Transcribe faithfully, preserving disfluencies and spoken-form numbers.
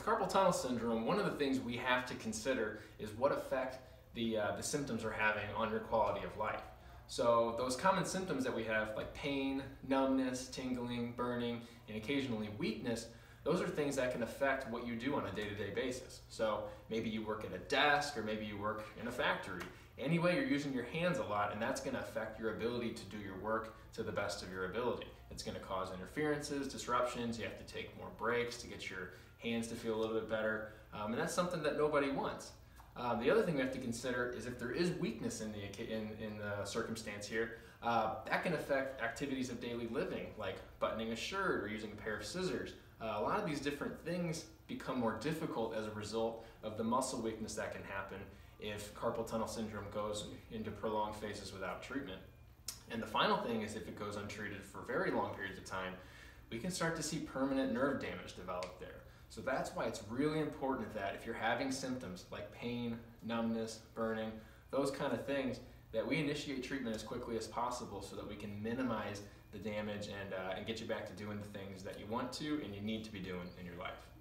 carpal tunnel syndrome, one of the things we have to consider is what effect the, uh, the symptoms are having on your quality of life. So those common symptoms that we have, like pain, numbness, tingling, burning, and occasionally weakness, those are things that can affect what you do on a day-to-day basis. So maybe you work at a desk, or maybe you work in a factory. Anyway, you're using your hands a lot, and that's going to affect your ability to do your work to the best of your ability. It's going to cause interferences, disruptions. You have to take more breaks to get your hands to feel a little bit better, um, and that's something that nobody wants. Um, the other thing we have to consider is if there is weakness in the, in, in the circumstance here, uh, that can affect activities of daily living, like buttoning a shirt or using a pair of scissors. Uh, a lot of these different things become more difficult as a result of the muscle weakness that can happen if carpal tunnel syndrome goes into prolonged phases without treatment. And the final thing is, if it goes untreated for very long periods of time, we can start to see permanent nerve damage develop there. So that's why it's really important that if you're having symptoms like pain, numbness, burning, those kind of things, that we initiate treatment as quickly as possible so that we can minimize the damage and, uh, and get you back to doing the things that you want to and you need to be doing in your life.